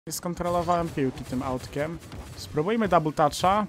Nie skontrolowałem piłki tym autkiem. Spróbujmy double toucha.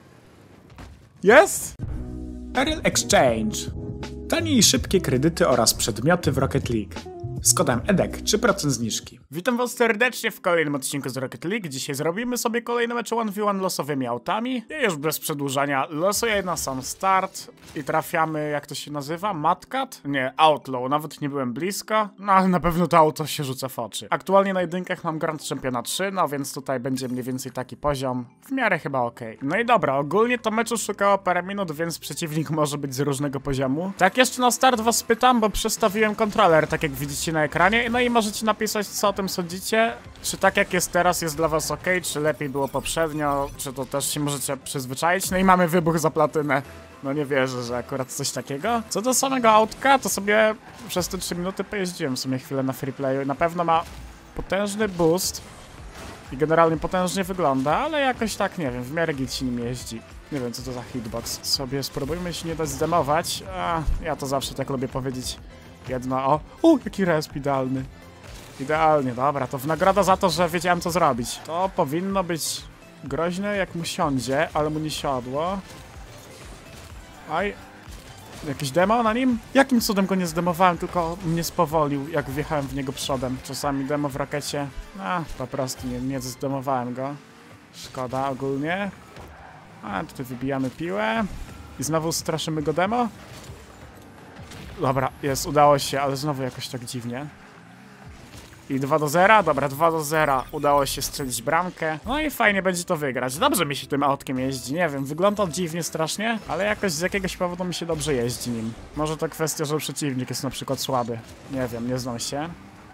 Jest! Ariel Exchange. Tanie i szybkie kredyty oraz przedmioty w Rocket League. Z kodem EDEK 3% zniżki. Witam was serdecznie w kolejnym odcinku z Rocket League. Dzisiaj zrobimy sobie kolejne mecze 1v1 losowymi autami. I już bez przedłużania losuję na sam start i trafiamy, jak to się nazywa? Madcat? Nie, Outlaw, nawet nie byłem blisko. No ale na pewno to auto się rzuca w oczy. Aktualnie na jedynkach mam Grand Championa 3, no więc tutaj będzie mniej więcej taki poziom. W miarę chyba okej. No i dobra, ogólnie to meczu szukało parę minut, więc przeciwnik może być z różnego poziomu. Tak jeszcze na start was pytam, bo przestawiłem kontroler, tak jak widzicie na ekranie. No i możecie napisać, co o tym sądzicie. Czy tak jak jest teraz jest dla was ok, czy lepiej było poprzednio, czy to też się możecie przyzwyczaić. No i mamy wybuch za platynę. No nie wierzę, że akurat coś takiego. Co do samego autka, to sobie przez te 3 minuty pojeździłem w sumie chwilę na freeplayu. Na pewno ma potężny boost i generalnie potężnie wygląda, ale jakoś tak, nie wiem, w miarę git się nim jeździ. Nie wiem, co to za hitbox. Sobie spróbujmy się nie dać zdemować. Ja to zawsze tak lubię powiedzieć. Jedno, jaki resp idealny. Idealnie, dobra, to w nagroda za to, że wiedziałem, co zrobić. To powinno być groźne, jak mu siądzie, ale mu nie siadło. Aj. Jakieś demo na nim? Jakim cudem go nie zdemowałem, tylko mnie spowolił, jak wjechałem w niego przodem. Czasami demo w rakecie. Po prostu nie zdemowałem go. Szkoda ogólnie. Tutaj wybijamy piłę. I znowu straszymy go demo. Dobra, udało się, ale znowu jakoś tak dziwnie. I 2-0, dobra, 2-0. Udało się strzelić bramkę. No i fajnie będzie to wygrać. Dobrze mi się tym autkiem jeździ, nie wiem, wygląda dziwnie strasznie, ale jakoś z jakiegoś powodu mi się dobrze jeździ nim. Może to kwestia, że przeciwnik jest na przykład słaby. Nie wiem, nie znam się.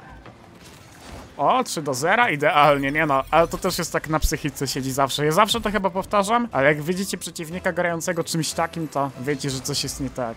3-0, idealnie, nie no, ale to też jest tak na psychice siedzi zawsze. Ja zawsze to chyba powtarzam, ale jak widzicie przeciwnika grającego czymś takim, to wiecie, że coś jest nie tak.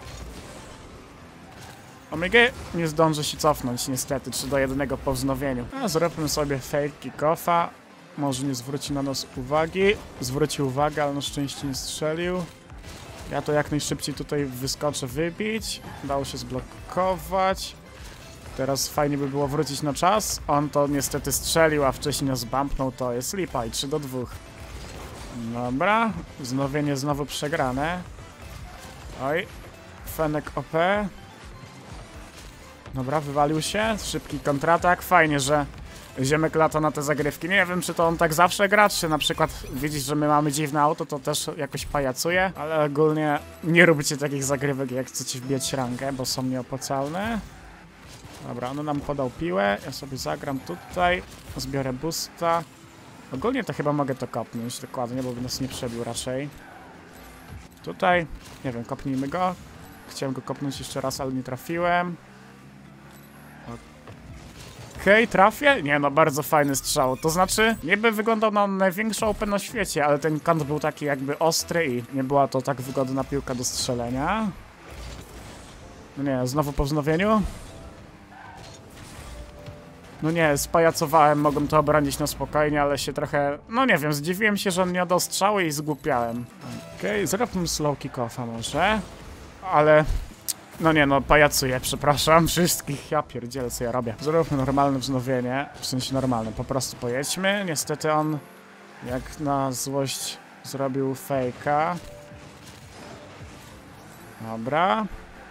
Omega nie zdąży się cofnąć niestety, 3-1 po wznowieniu. Zróbmy sobie fake kickoffa. Może nie zwróci na nas uwagi. Zwrócił uwagę, ale na szczęście nie strzelił. Ja to jak najszybciej tutaj wyskoczę wybić. Dało się zblokować. Teraz fajnie by było wrócić na czas. On to niestety strzelił, a wcześniej nas bumpnął. To jest lipa i 3-2. Dobra. Wznowienie znowu przegrane. Oj. Fenek OP. Dobra, wywalił się. Szybki kontratak. Fajnie, że Ziemek lata na te zagrywki. Nie wiem, czy to on tak zawsze gra, czy na przykład widzisz, że my mamy dziwne auto, to też jakoś pajacuje. Ale ogólnie nie róbcie takich zagrywek, jak chcecie wbijać rankę, bo są nieopłacalne. Dobra, on nam podał piłę. Ja sobie zagram tutaj. Zbiorę boosta. Ogólnie to chyba mogę to kopnąć dokładnie, bo by nas nie przebił raczej. Tutaj. Nie wiem, kopnijmy go. Chciałem go kopnąć jeszcze raz, ale nie trafiłem. Okej, trafię? Nie no, bardzo fajny strzał. To znaczy, niby wyglądał na największą open na świecie, ale ten kant był taki jakby ostry i nie była to tak wygodna piłka do strzelenia. No nie, znowu po wznowieniu. No nie, spajacowałem, mogłem to obronić na spokojnie, ale się trochę... No nie wiem, zdziwiłem się, że on nie oddał strzały i zgłupiałem. Okej, zróbmy slow kickoffa może. Ale... No nie, no pajacuję, przepraszam wszystkich. Ja pierdzielę, co ja robię. Zróbmy normalne wznowienie. W sensie normalne, po prostu pojedźmy. Niestety on, jak na złość, zrobił fejka. Dobra.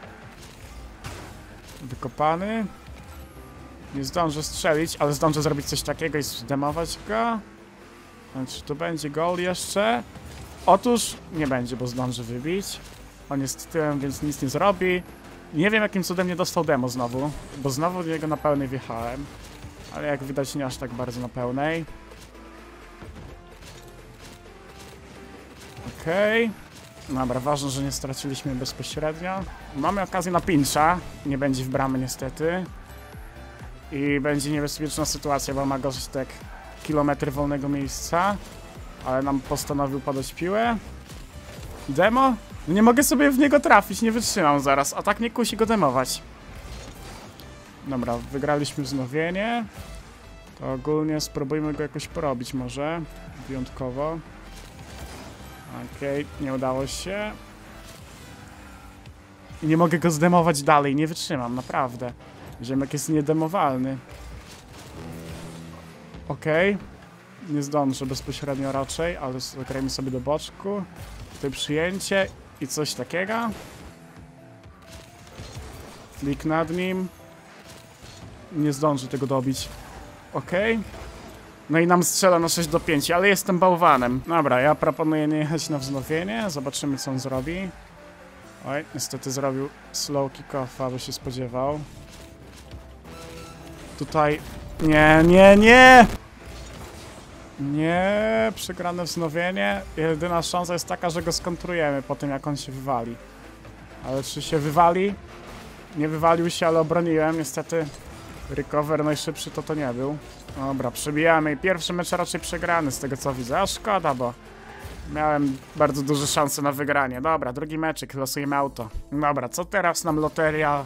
Wykopany. Nie zdążę strzelić, ale zdążę zrobić coś takiego i zdemować go. Czy tu będzie gol jeszcze? Otóż nie będzie, bo zdąży wybić. On jest tyłem, więc nic nie zrobi. Nie wiem, jakim cudem nie dostał demo znowu, bo znowu do niego na pełnej wjechałem. Ale jak widać, nie aż tak bardzo na pełnej. Okej. Dobra, ważne, że nie straciliśmy bezpośrednio. Mamy okazję na pincha. Nie będzie w bramy niestety. I będzie niebezpieczna sytuacja, bo ma gość tak kilometry wolnego miejsca. Ale nam postanowił podać piłę. Demo? Nie mogę sobie w niego trafić, nie wytrzymam zaraz, a tak nie kusi go demować. Dobra, wygraliśmy wznowienie. To ogólnie spróbujmy go jakoś porobić może, wyjątkowo. Okej, nie udało się. I nie mogę go zdemować dalej, nie wytrzymam, naprawdę. Ziemek jest niedemowalny. Okej. Nie zdążę bezpośrednio raczej, ale zagrajmy sobie do boczku. Tutaj przyjęcie i coś takiego. Flick nad nim. Nie zdąży tego dobić. Okej. No i nam strzela na 6-5, ale jestem bałwanem. Dobra, ja proponuję nie jechać na wznowienie. Zobaczymy, co on zrobi. Oj, niestety zrobił slow kick-offa, by się spodziewał. Tutaj... Nie, nie, nie! Nie, przegrane wznowienie. Jedyna szansa jest taka, że go skontrujemy po tym, jak on się wywali. Ale czy się wywali? Nie wywalił się, ale obroniłem. Niestety recover najszybszy to nie był. Dobra, przebijamy i pierwszy mecz raczej przegrany z tego co widzę. A szkoda, bo miałem bardzo duże szanse na wygranie. Dobra, drugi meczyk, losujemy auto. Dobra, co teraz nam loteria?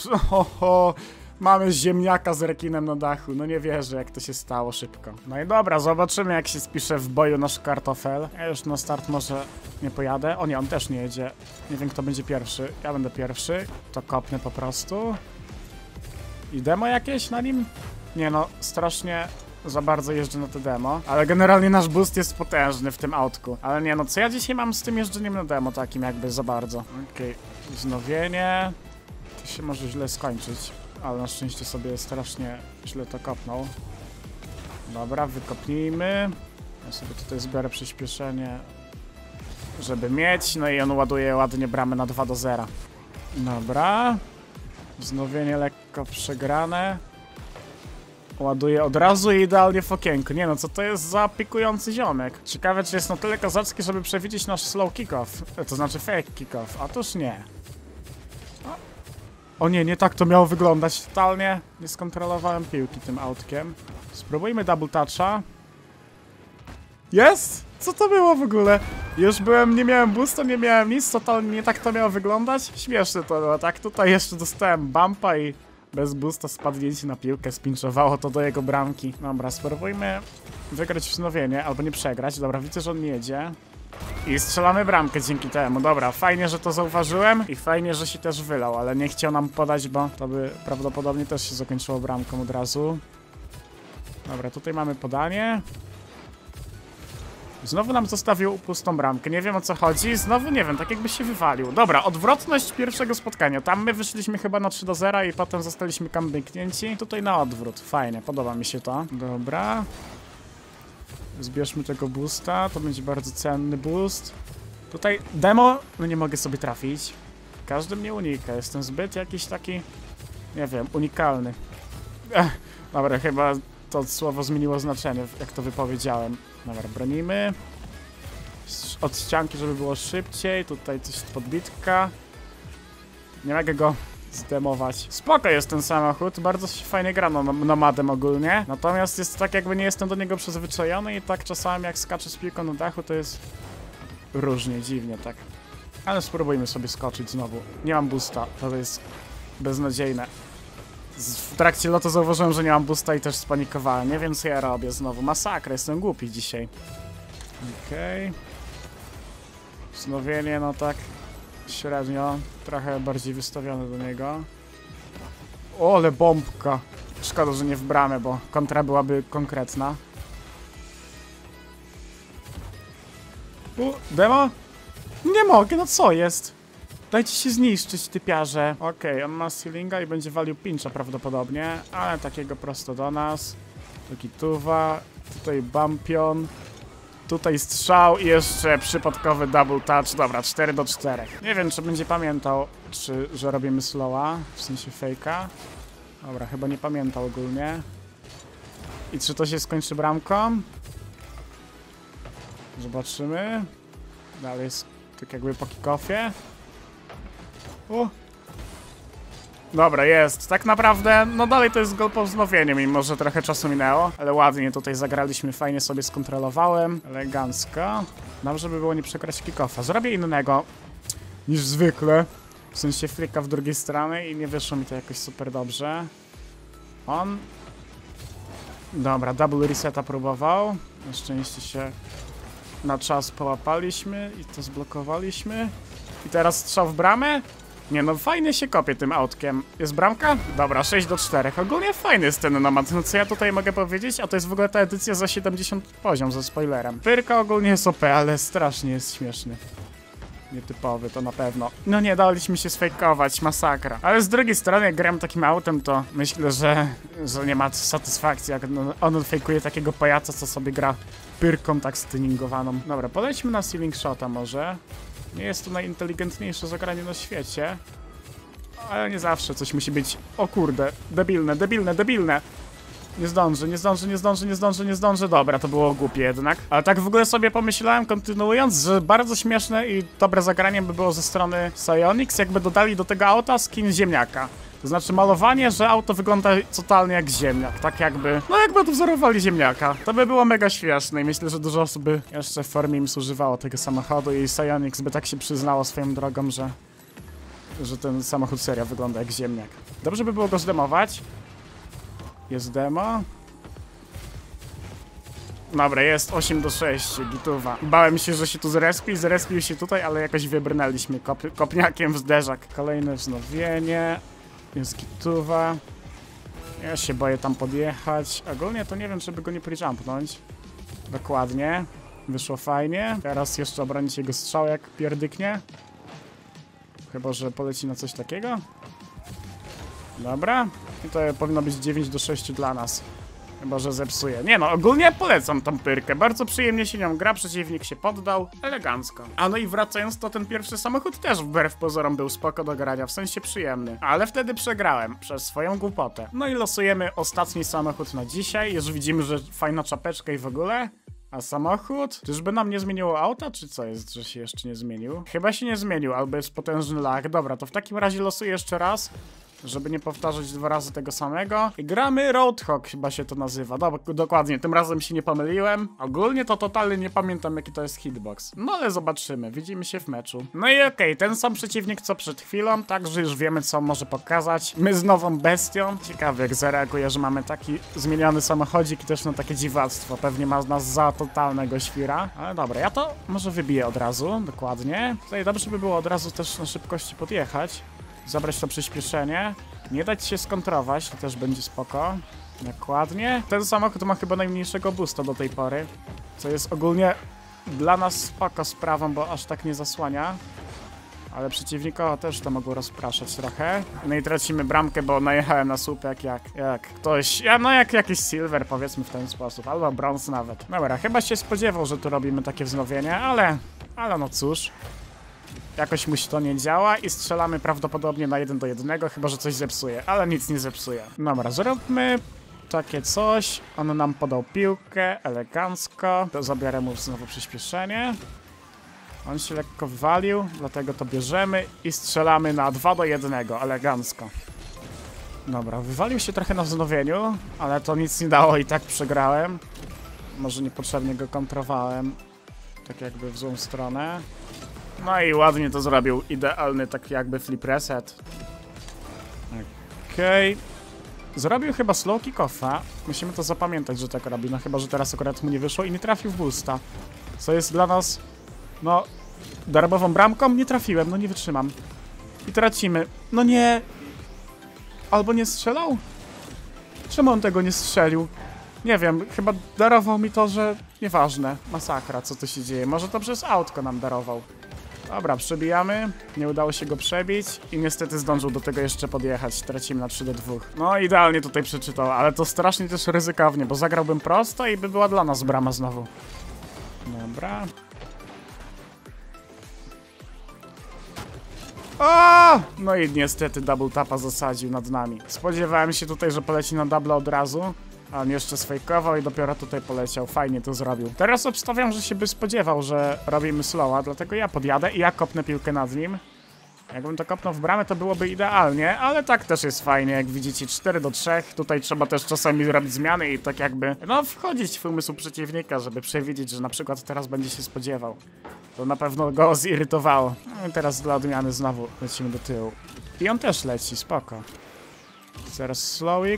Mamy ziemniaka z rekinem na dachu. No nie wierzę, jak to się stało szybko. No i dobra, zobaczymy, jak się spisze w boju nasz kartofel. Ja już na start może nie pojadę. O nie, on też nie jedzie. Nie wiem, kto będzie pierwszy. Ja będę pierwszy. To kopnę po prostu. I demo jakieś na nim? Nie no, strasznie za bardzo jeżdżę na te demo. Ale generalnie nasz boost jest potężny w tym autku. Ale nie no, co ja dzisiaj mam z tym jeżdżeniem na demo takim jakby za bardzo? Okej, wznowienie. To się może źle skończyć. Ale na szczęście sobie strasznie źle to kopnął. Dobra, wykopnijmy. Ja sobie tutaj zbiorę przyspieszenie, żeby mieć. No i on ładuje ładnie bramę na 2-0. Dobra. Wznowienie lekko przegrane. Ładuje od razu i idealnie w okienko. Nie no, co to jest za pikujący ziomek? Ciekawe, czy jest na tyle kozacki, żeby przewidzieć nasz slow kick-off. To znaczy fake kick-off. A toż nie. O nie, nie tak to miało wyglądać. Totalnie nie skontrolowałem piłki tym autkiem. Spróbujmy double toucha. Jest? Co to było w ogóle? Już byłem, nie miałem boosta, nie miałem nic. Totalnie nie tak to miało wyglądać. Śmieszne to było, tak? Tutaj jeszcze dostałem bumpa i bez boosta spadnięcie na piłkę spinczowało to do jego bramki. Dobra, spróbujmy wygrać wznowienie, albo nie przegrać. Dobra, widzę, że on nie jedzie. I strzelamy bramkę dzięki temu. Dobra, fajnie, że to zauważyłem i fajnie, że się też wylał, ale nie chciał nam podać, bo to by prawdopodobnie też się zakończyło bramką od razu. Dobra, tutaj mamy podanie. Znowu nam zostawił pustą bramkę, nie wiem o co chodzi. Znowu nie wiem, tak jakby się wywalił. Dobra, odwrotność pierwszego spotkania. Tam my wyszliśmy chyba na 3-0 i potem zostaliśmy kambyknięci. Tutaj na odwrót, fajnie, podoba mi się to. Dobra. Zbierzmy tego boosta, to będzie bardzo cenny boost. Tutaj demo, no nie mogę sobie trafić. Każdy mnie unika, jestem zbyt jakiś taki, nie wiem, unikalny. Dobra, chyba to słowo zmieniło znaczenie, jak to wypowiedziałem. Dobra, bronimy. Od ścianki, żeby było szybciej, tutaj coś podbitka. Nie mogę go zdemować. Spoko jest ten samochód, bardzo się fajnie gra nomadem ogólnie. Natomiast jest tak, jakby nie jestem do niego przyzwyczajony i tak czasami jak skaczę z piłką na dachu, to jest różnie, dziwnie tak. Ale spróbujmy sobie skoczyć znowu. Nie mam boosta, to jest beznadziejne. W trakcie lotu zauważyłem, że nie mam boosta i też spanikowałem. Nie wiem, co ja robię znowu. Masakra, jestem głupi dzisiaj. Okej. Wznowienie, no tak średnio. Trochę bardziej wystawiony do niego. O, ale bombka. Szkoda, że nie w bramę, bo kontra byłaby konkretna. Demo? Nie mogę, no co jest? Dajcie się zniszczyć, typiarze. Okej, on ma ceilinga i będzie walił pincha prawdopodobnie, ale takiego prosto do nas. Taki tuwa, tutaj bumpion, tutaj strzał i jeszcze przypadkowy double touch. Dobra, 4-4. Nie wiem, czy będzie pamiętał, że robimy slowa, w sensie fake'a. Dobra, chyba nie pamiętał ogólnie. I czy to się skończy bramką? Zobaczymy. Dalej jest tak jakby po kick-offie. Dobra, jest. Tak naprawdę, no dalej to jest gol po wznowieniu, mimo że trochę czasu minęło. Ale ładnie tutaj zagraliśmy, fajnie sobie skontrolowałem. Elegancko. Dobrze by było nie przegrać kick-offa. Zrobię innego niż zwykle. W sensie flicka w drugiej stronie i nie wyszło mi to jakoś super dobrze. On... Dobra, double reseta próbował. Na szczęście się na czas połapaliśmy i to zblokowaliśmy. I teraz strzał w bramę? Nie no, fajnie się kopie tym autkiem. Jest bramka? Dobra, 6-4. Ogólnie fajny jest ten nomad, no co ja tutaj mogę powiedzieć? A to jest w ogóle ta edycja za 70 poziom, ze spoilerem. Pyrka ogólnie jest OP, ale strasznie jest śmieszny. Nietypowy, to na pewno. No nie daliśmy się sfejkować, masakra. Ale z drugiej strony, jak gram takim autem, to myślę, że nie ma satysfakcji, jak on fejkuje takiego pajaca, co sobie gra pyrką tak stuningowaną. Dobra, polećmy na ceiling shota może. Nie jest to najinteligentniejsze zagranie na świecie. Ale nie zawsze coś musi być... O kurde, debilne. Nie zdążę. Dobra, to było głupie jednak. Ale tak w ogóle sobie pomyślałem, kontynuując, że bardzo śmieszne i dobre zagranie by było ze strony Psyonix, jakby dodali do tego auta skin ziemniaka. To znaczy malowanie, że auto wygląda totalnie jak ziemniak. Tak jakby... No jakby odwzorowali ziemniaka. To by było mega śmieszne i myślę, że dużo osób by jeszcze w formie im używało tego samochodu i Psyonix by tak się przyznało swoją drogą, że ten samochód serio wygląda jak ziemniak. Dobrze by było go zdemować. Jest demo. Dobra, jest 8-6, gituwa. Bałem się, że się tu zrespił się tutaj, ale jakoś wybrnęliśmy kopniakiem w zderzak. Kolejne wznowienie. Jest gituwa. Ja się boję tam podjechać. Ogólnie to nie wiem, żeby go nie pre-jumpnąć. Dokładnie. Wyszło fajnie. Teraz jeszcze obronić jego strzał, jak pierdyknie. Chyba że poleci na coś takiego. Dobra. I to powinno być 9-6 dla nas. Chyba że zepsuje. Nie no, ogólnie polecam tą pyrkę. Bardzo przyjemnie się nią gra, przeciwnik się poddał. Elegancko. A no i wracając, to ten pierwszy samochód też wbrew pozorom był spoko do grania, w sensie przyjemny. Ale wtedy przegrałem przez swoją głupotę. No i losujemy ostatni samochód na dzisiaj. Już widzimy, że fajna czapeczka i w ogóle. A samochód? Czyżby nam nie zmieniło auta, czy co jest, że się jeszcze nie zmienił? Chyba się nie zmienił, albo jest potężny lag. Dobra, to w takim razie losuję jeszcze raz, żeby nie powtarzać 2 razy tego samego. I gramy Roadhog, chyba się to nazywa. Dokładnie, tym razem się nie pomyliłem. Ogólnie to totalnie nie pamiętam, jaki to jest hitbox. No ale zobaczymy, widzimy się w meczu. No i okej, ten sam przeciwnik co przed chwilą, także już wiemy, co może pokazać. My z nową bestią. Ciekawe, jak zareaguje, że mamy taki zmieniony samochodzik i też na takie dziwactwo. Pewnie ma nas za totalnego świra. Ale dobra, ja to może wybiję od razu, dokładnie. Tutaj dobrze by było od razu też na szybkości podjechać. Zabrać to przyspieszenie. Nie dać się skontrować, to też będzie spoko. Dokładnie. Ten samochód ma chyba najmniejszego boosta do tej pory. Co jest ogólnie dla nas spoko sprawą, bo aż tak nie zasłania. Ale przeciwnika też to mogło rozpraszać trochę. No i tracimy bramkę, bo najechałem na słupek jak ktoś... No jak jakiś silver, powiedzmy w ten sposób. Albo brąz nawet. Dobra, chyba się spodziewał, że tu robimy takie wznowienie, ale no cóż. Jakoś musi to nie działa i strzelamy prawdopodobnie na 1-1, chyba że coś zepsuje, ale nic nie zepsuje. Dobra, zróbmy takie coś. On nam podał piłkę, elegancko. To zabiorę mu znowu przyspieszenie. On się lekko wywalił, dlatego to bierzemy i strzelamy na 2-1, elegancko. Dobra, wywalił się trochę na wznowieniu, ale to nic nie dało i tak przegrałem. Może niepotrzebnie go kontrowałem, tak jakby w złą stronę. No i ładnie to zrobił, idealny tak jakby flip reset. Okej. Zrobił chyba slow kick-offa. Musimy to zapamiętać, że tak robi, no chyba że teraz akurat mu nie wyszło i nie trafił w boosta. Co jest dla nas, no, darmową bramką? Nie trafiłem, no nie wytrzymam. I tracimy. No nie. Albo nie strzelał? Czemu on tego nie strzelił? Nie wiem, chyba darował mi to, że... Nieważne, masakra, co tu się dzieje. Może to przez autko nam darował. Dobra, przebijamy. Nie udało się go przebić i niestety zdążył do tego jeszcze podjechać. Tracimy na 3-2. No idealnie tutaj przeczytał, ale to strasznie też ryzykownie, bo zagrałbym prosto i by była dla nas brama znowu. Dobra. O! No i niestety double tapa zasadził nad nami. Spodziewałem się tutaj, że poleci na double od razu. A on jeszcze sfejkował i dopiero tutaj poleciał. Fajnie to zrobił. Teraz obstawiam, że się by spodziewał, że robimy slowa, dlatego ja podjadę i ja kopnę piłkę nad nim. Jakbym to kopnął w bramę, to byłoby idealnie, ale tak też jest fajnie, jak widzicie 4-3. Tutaj trzeba też czasami robić zmiany i tak jakby, no, wchodzić w umysł przeciwnika, żeby przewidzieć, że na przykład teraz będzie się spodziewał. To na pewno go zirytowało. No i teraz dla odmiany znowu lecimy do tyłu. I on też leci, spoko. Teraz slowik.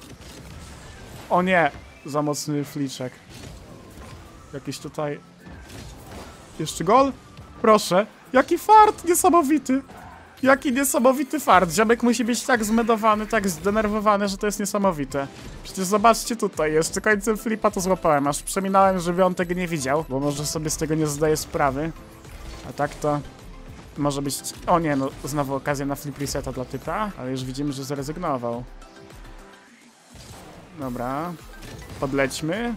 O nie, za mocny fliczek. Jakiś tutaj... Jeszcze gol? Proszę. Jaki fart niesamowity. Jaki niesamowity fart. Ziomek musi być tak zmedowany, tak zdenerwowany, że to jest niesamowite. Przecież zobaczcie tutaj, jeszcze końcem flipa to złapałem, aż przeminałem, żeby on tego nie widział, bo może sobie z tego nie zdaje sprawy. A tak to może być... O nie, no znowu okazja na flip reseta dla typa, ale już widzimy, że zrezygnował. Dobra, podlećmy.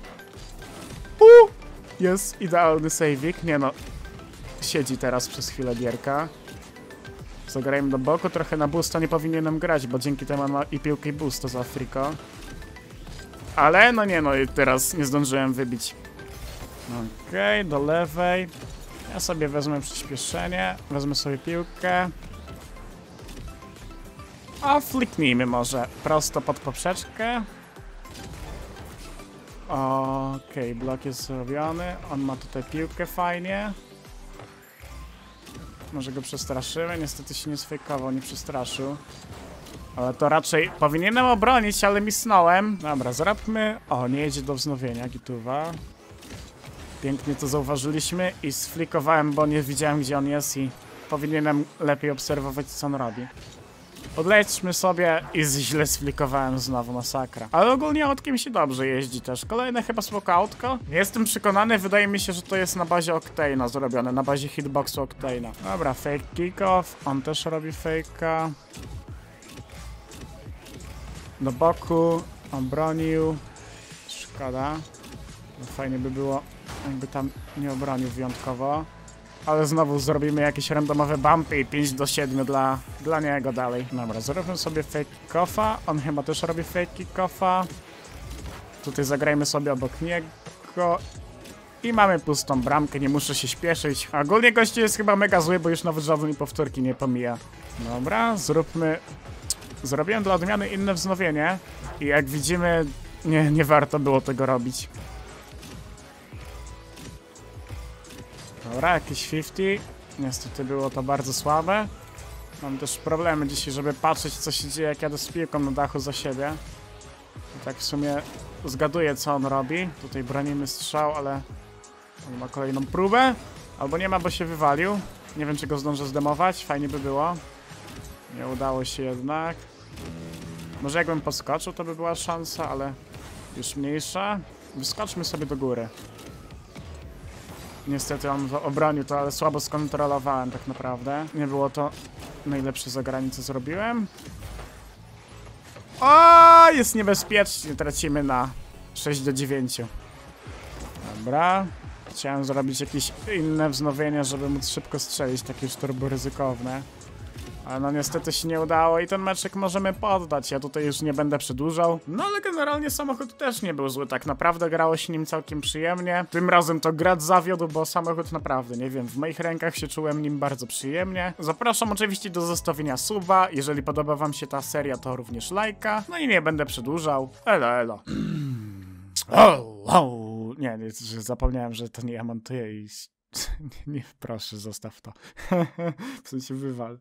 Jest idealny saveik. Nie no, siedzi teraz przez chwilę gierka. Zagrajmy do boku, trochę na boosta nie powinienem grać, bo dzięki temu ma i piłkę i boosta za Afriko. Ale no nie no, teraz nie zdążyłem wybić. Okej, do lewej. Ja sobie wezmę przyspieszenie, wezmę sobie piłkę. A fliknijmy może prosto pod poprzeczkę. Okej, blok jest zrobiony. On ma tutaj piłkę fajnie. Może go przestraszymy. Niestety się nie sfejkował, nie przestraszył. Ale to raczej powinienem obronić, ale misnąłem. Dobra, zróbmy. O, nie jedzie do wznowienia, gituwa. Pięknie to zauważyliśmy i sflikowałem, bo nie widziałem, gdzie on jest i powinienem lepiej obserwować, co on robi. Podlećmy sobie i źle sflikowałem znowu, masakra. Ale ogólnie autkiem się dobrze jeździ też. Kolejne chyba spoko autko. Jestem przekonany, wydaje mi się, że to jest na bazie Octane'a zrobione, na bazie hitboxu Octane'a. Dobra, fake kickoff. On też robi fake'a. Do boku. Obronił. Szkoda. Fajnie by było, jakby tam nie obronił wyjątkowo. Ale znowu zrobimy jakieś randomowe bumpy i 5-7 dla niego dalej. Dobra, zrobimy sobie fake kickofa. On chyba też robi fake kickofa. Tutaj zagrajmy sobie obok niego. I mamy pustą bramkę, nie muszę się śpieszyć. Ogólnie gościu jest chyba mega zły, bo już nawet żadnej powtórki nie pomija. Dobra, zróbmy... Zrobiłem dla odmiany inne wznowienie. I jak widzimy, nie warto było tego robić. Dobra, jakieś 50. Niestety było to bardzo słabe. Mam też problemy dzisiaj, żeby patrzeć, co się dzieje, jak jadę z piłką na dachu za siebie. I tak w sumie zgaduję, co on robi. Tutaj bronimy strzał, ale on ma kolejną próbę. Albo nie ma, bo się wywalił. Nie wiem, czy go zdążę zdemować. Fajnie by było. Nie udało się jednak. Może jakbym podskoczył, to by była szansa, ale już mniejsza. Wyskoczmy sobie do góry. Niestety on obronił to, ale słabo skontrolowałem tak naprawdę. Nie było to najlepsze zagranie, co zrobiłem. O, jest niebezpiecznie. Tracimy na 6-9. Dobra. Chciałem zrobić jakieś inne wznowienie, żeby móc szybko strzelić, takie już turbo ryzykowne. Ale no niestety się nie udało i ten meczek możemy poddać. Ja tutaj już nie będę przedłużał. No ale generalnie samochód też nie był zły. Tak naprawdę grało się nim całkiem przyjemnie. Tym razem to gracz zawiódł, bo samochód naprawdę, nie wiem, w moich rękach się czułem nim bardzo przyjemnie. Zapraszam oczywiście do zostawienia suba. Jeżeli podoba wam się ta seria, to również lajka. No i nie będę przedłużał. Elo, elo. Nie, zapomniałem, że to nie ja montuję i... Nie, proszę, zostaw to. W sensie wywal.